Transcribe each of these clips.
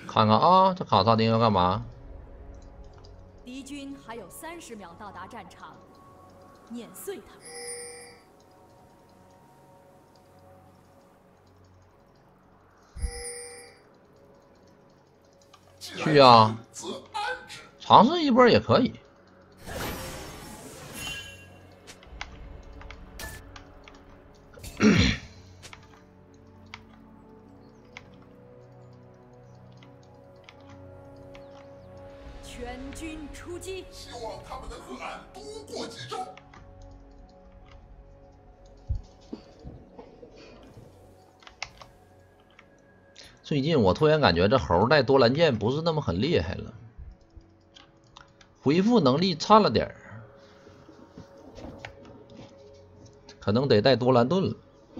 看看啊，这卡萨丁要干嘛？ 敌军还有30秒到达战场，碾碎他们。 去啊，尝试一波也可以。 全军出击！ 希望他们能和俺多过几招。 最近我突然感觉这猴带多兰剑不是那么很厉害了，恢复能力差了点儿，可能得带多兰盾了。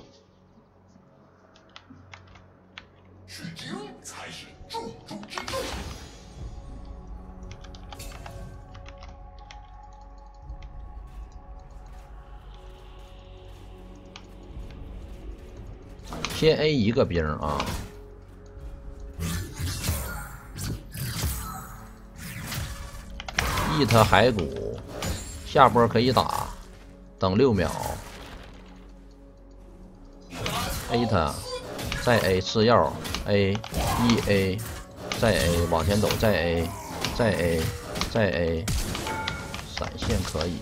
取经才是重中之重。 先 A 一个兵啊。eat 骸骨，下波可以打，等6秒。A 他，再 A 吃药 ，A 1A， 再 A 往前走，再 A， 再 A， 再 A， 闪现可以。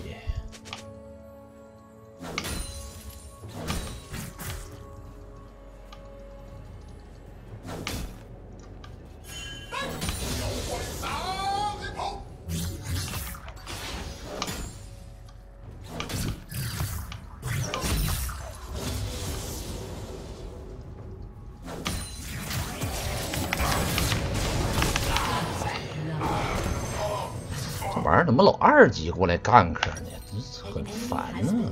这玩意儿怎么老2级过来干克呢？这很烦呢。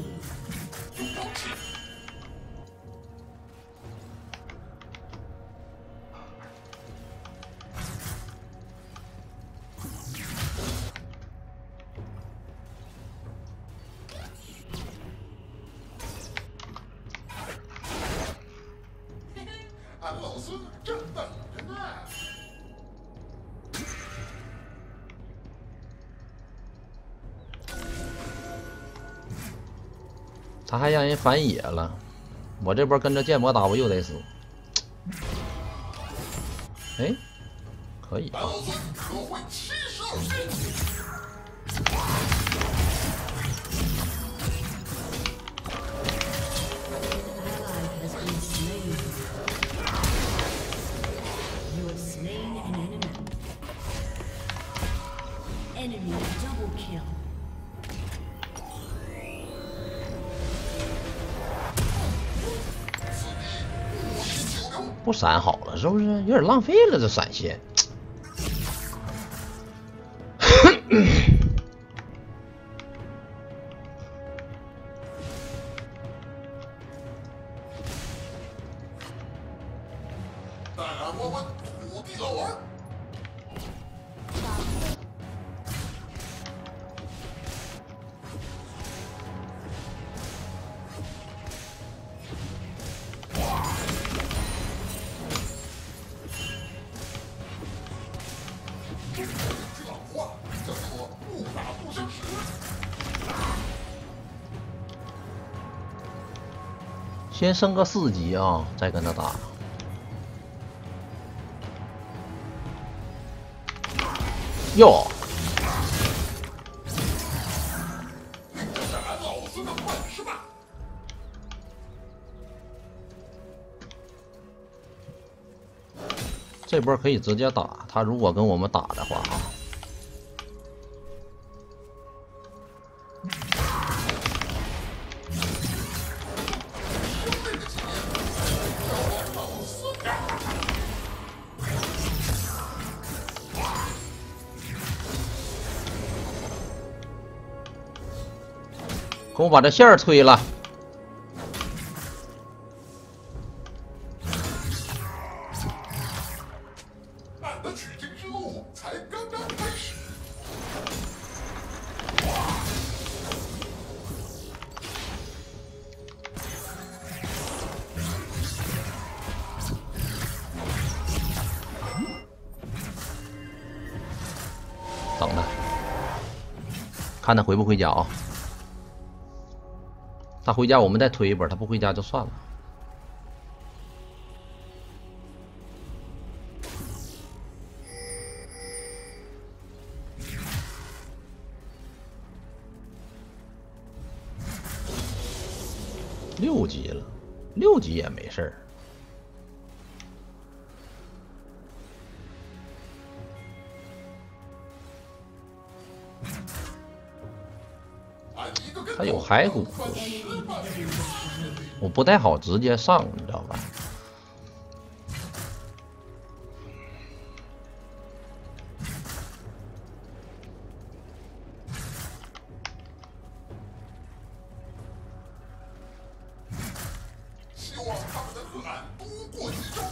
俺老孙正等着呢。 他还让人反野了，我这波跟着剑魔打，我又得死。哎，可以啊。 老孙可会七十二变。 不闪好了是不是？有点浪费了这闪现。 带俺摸摸土地老玩。这句老话叫做不打不相识。 先升个4级啊，再跟他打。哟， 这是俺老孙的本事吧？ 这波可以直接打他，如果跟我们打的话啊。给我把这线儿推了。 俺的取经之路才刚刚开始。 等着，看他回不回家啊？他回家我们再推一波，他不回家就算了。6级了，6级也没事儿。他有骸骨，我不太好直接上，你知道吧？ 希望他们能懒度过一周。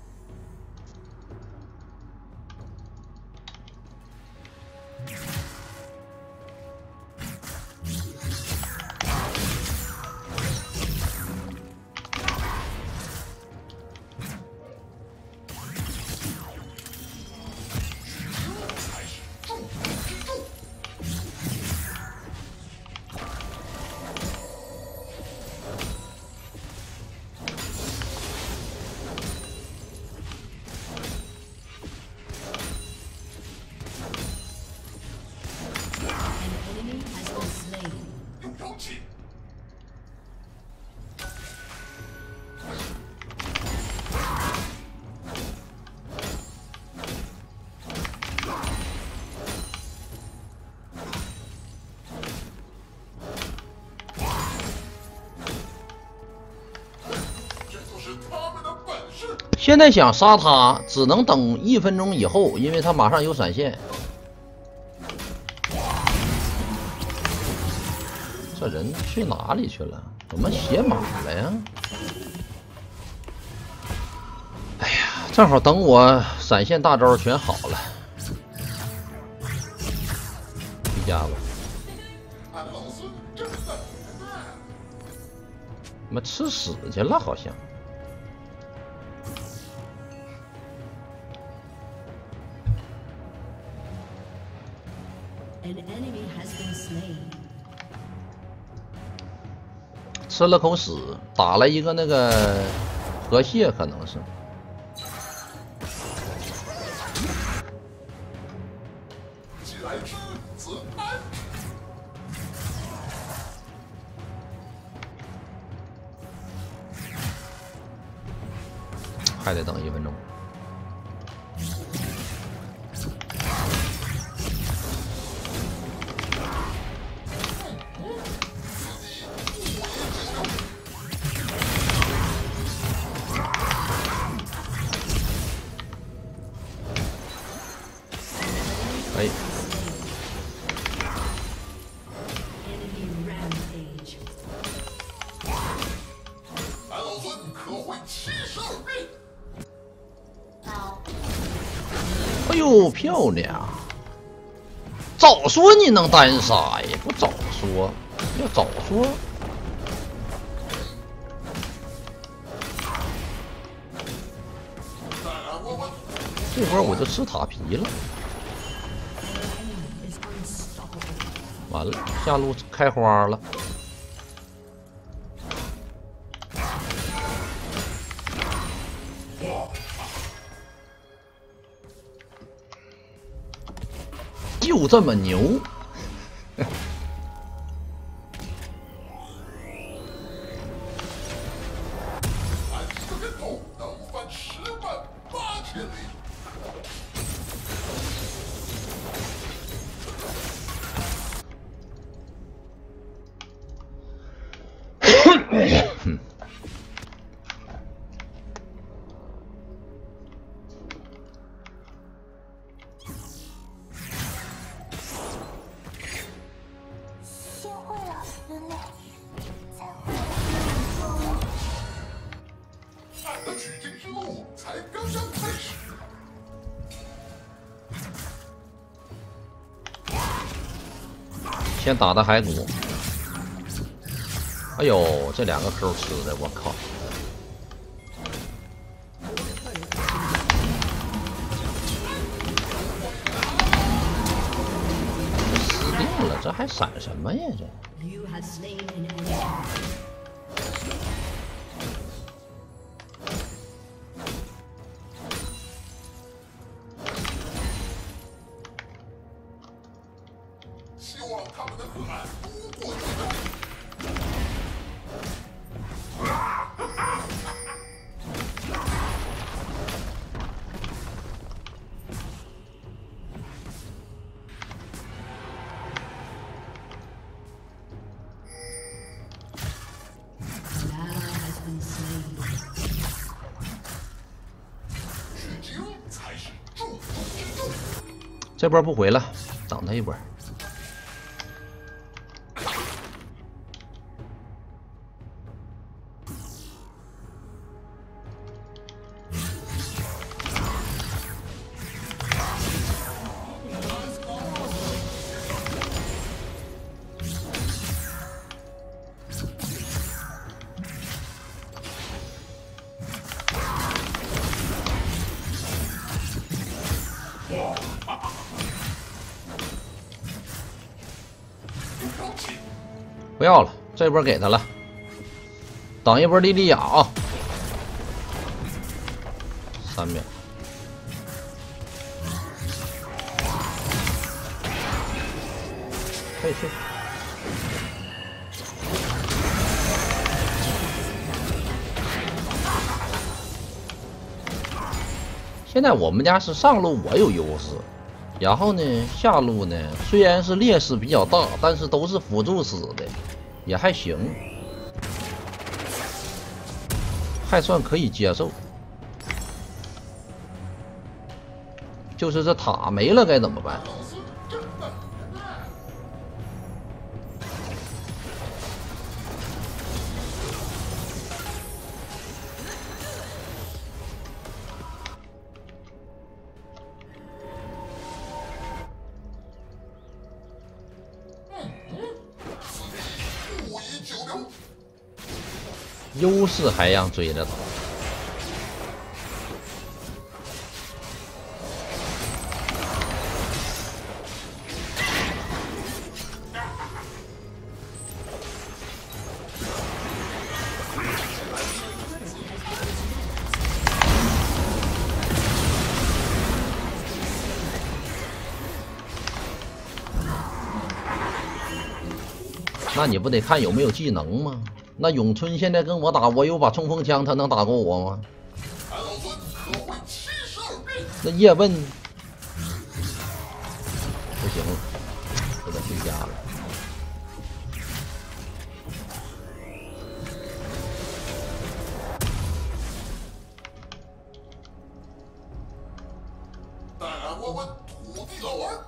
现在想杀他，只能等1分钟以后，因为他马上有闪现。这人去哪里去了？怎么血马了呀？哎呀，正好等我闪现大招全好了，回家吧。他妈吃屎去了，好像。吃了口屎，打了一个那个河蟹，可能是。还得等1分钟。哎， 俺老孙可会72变。 哎呦，漂亮！早说你能单杀呀，不早说，要早说。这会儿我就吃塔皮了。完了，下路开花了。就这么牛！ 俺一个跟头能翻108000里。俺的取经之路才刚刚开始。 先打的骸骨。哎呦，这2个 Q 吃的，我靠！ 这还闪什么呀？这 You have slain an enemy. 希望他们的可爱多过几周。 An ally has been slain. 取经才是重中之重。 这波不回了，等他一波。不要了，这波给他了。等一波莉莉娅啊，3秒。可以去。现在我们家是上路我有优势，然后呢下路呢虽然是劣势比较大，但是都是辅助死的。也还行，还算可以接受。就是这塔没了该怎么办？优势还让追着打，那你不得看有没有技能吗？那咏春现在跟我打，我有把冲锋枪，他能打过我吗？那叶问不行了，这得回家了。 带来我们土地老玩。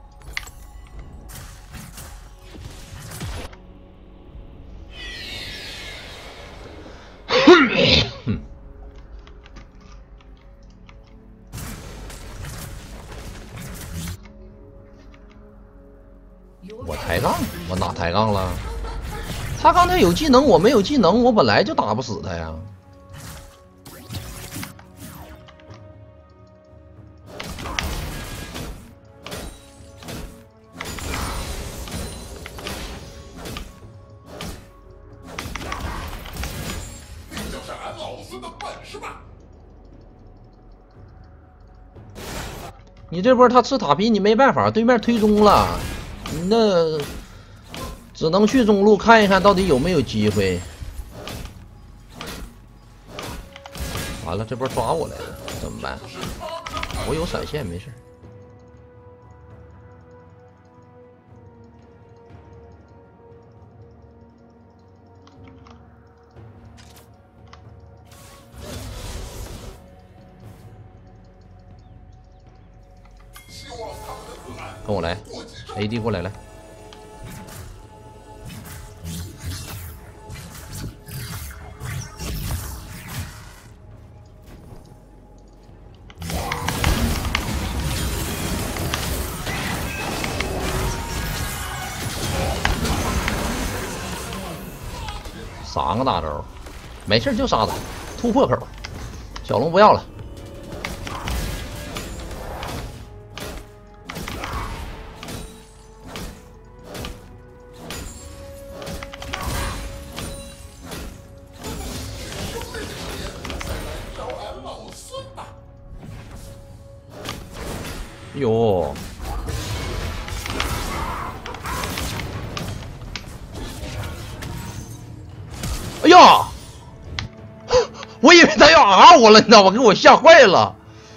我抬杠？我哪抬杠了？他刚才有技能，我没有技能，我本来就打不死他呀。 这就是俺老孙的本事吧！ 你这波他吃塔皮，你没办法，对面推中了，你那只能去中路看一看到底有没有机会。完了，这波抓我来了，怎么办？我有闪现，没事。跟我来 ，AD 过来来。3个大招，没事就杀他，突破口。小龙不要了。 哟，哎呀，我以为他要 R 我了，你知道吗？给我吓坏了。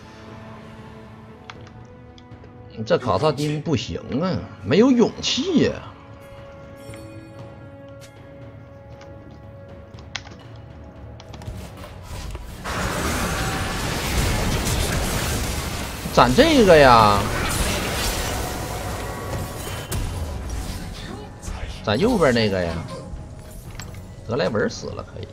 这卡萨丁不行啊，没有勇气呀、攒这个呀，攒右边那个呀。德莱文死了，可以。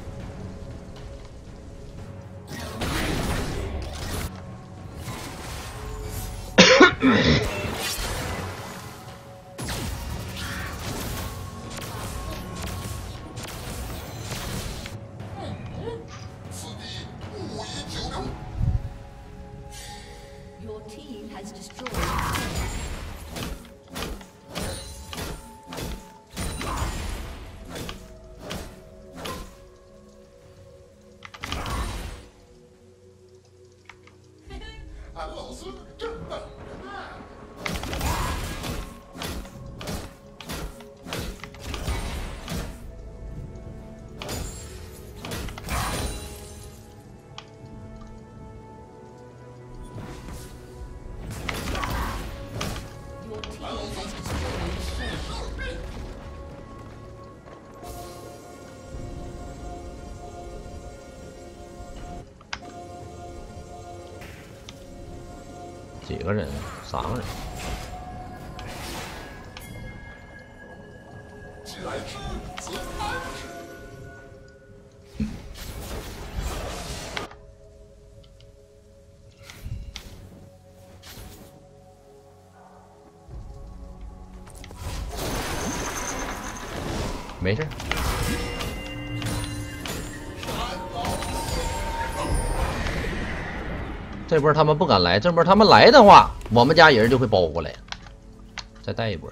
此地物以久留。 Your team has destroyed. 俺老孙正等着呢。 Your team has destroyed. 几个人？3个人。 既来之，则安之。 没事。这波他们不敢来，这波他们来的话，我们家人就会包过来。再带一波。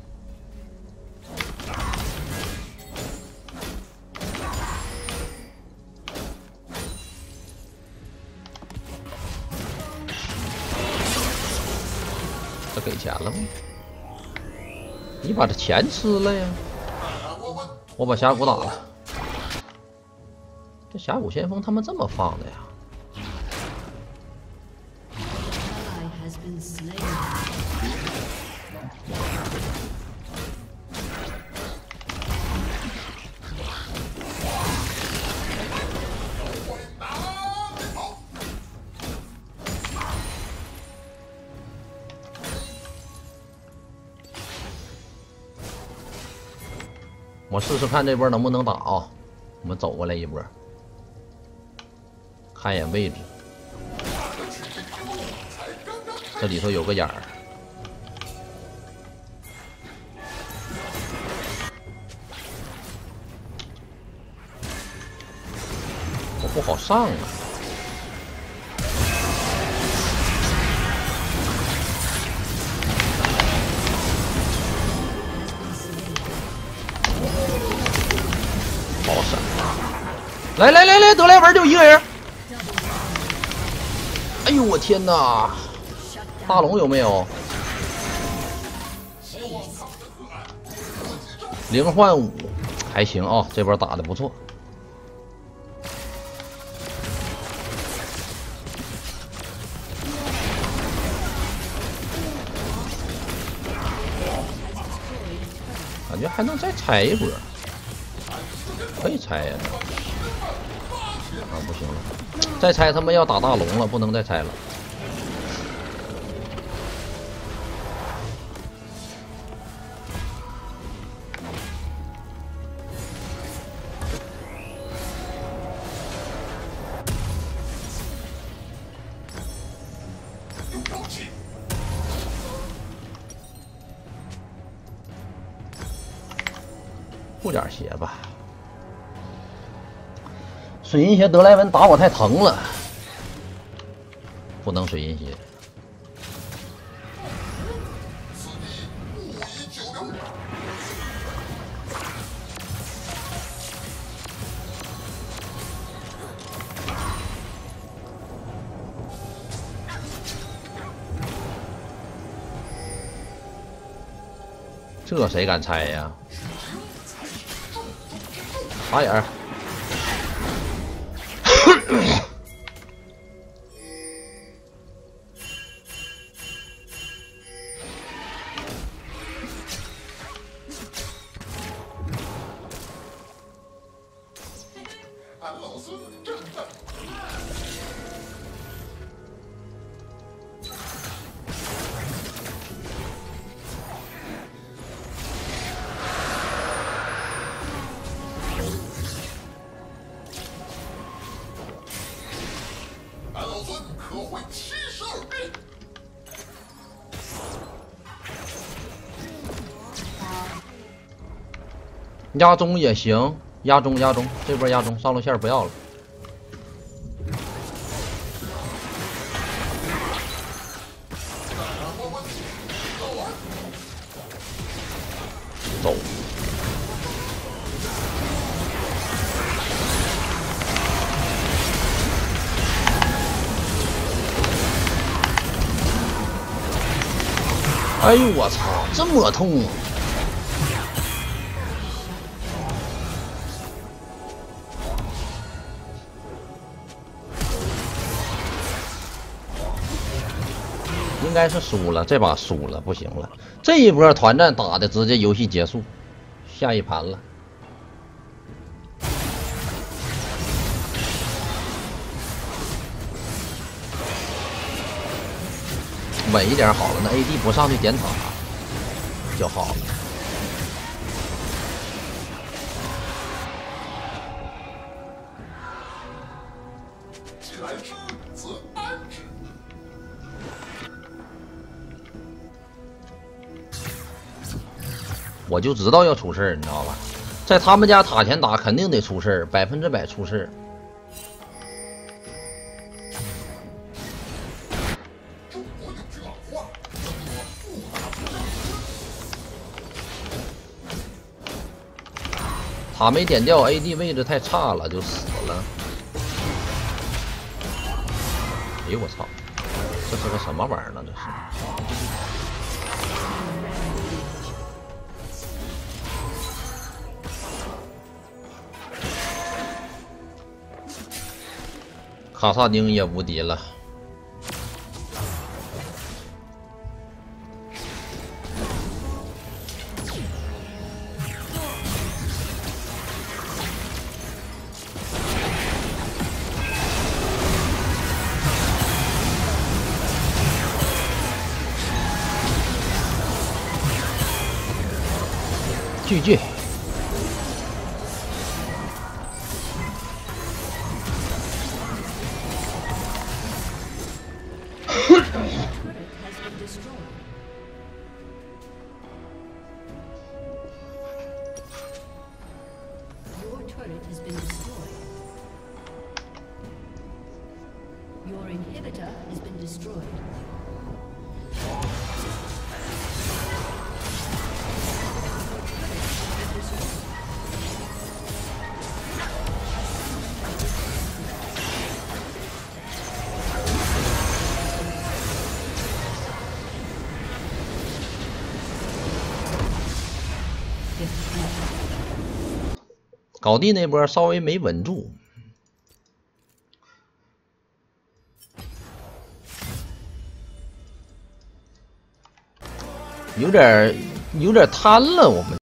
这给钱了吗？你把这钱吃了呀！我把峡谷打了。这峡谷先锋他们这么放的呀？ Ally has been slain. 我试试看这波能不能打啊！我们走过来一波，看一眼位置。这里头有个眼儿，我不好上啊。好闪！来来来来，德莱文就一个人。哎呦我天哪！大龙有没有？0换5，还行啊，这波打的不错。感觉还能再拆一波，可以拆呀！啊，不行了，再拆他们要打大龙了，不能再拆了。护点血吧。水银鞋德莱文打我太疼了，不能水银鞋。 这谁敢猜呀？打眼儿。 俺老孙正在。俺老孙可会72变。 压中也行，压中，这波压中，上路线不要了。走。哎呦我操，这么痛！应该是输了，这把输了，不行了。这一波团战打的直接游戏结束，下一盘了。稳一点好了，那 AD 不上去点塔就好了。 既来之，则安之。 我就知道要出事儿，你知道吧？在他们家塔前打肯定得出事儿，100%出事儿。 中国有句老话，叫做“不打不相识”。 塔没点掉 ，AD 位置太差了，就死了。哎呦我操！这是个什么玩意儿呢？这是。卡萨丁也无敌了。GG。 Your turret has been destroyed. Your inhibitor has been destroyed. 搞地那波稍微没稳住，有点贪了我们。